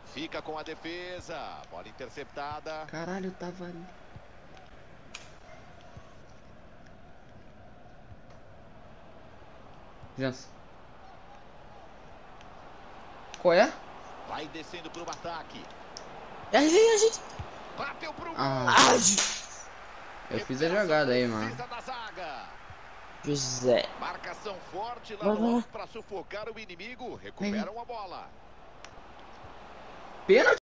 Fica com a defesa. Bola interceptada. Caralho, tava ali. Jansen. Qual é? Vai descendo para o ataque. A gente... Bateu pro gol. Eu fiz a jogada aí, mano. Precisa da zaga. José. Marcação forte lá Vai, no vai. alto para sufocar o inimigo. Recuperam a bola. Pênalti.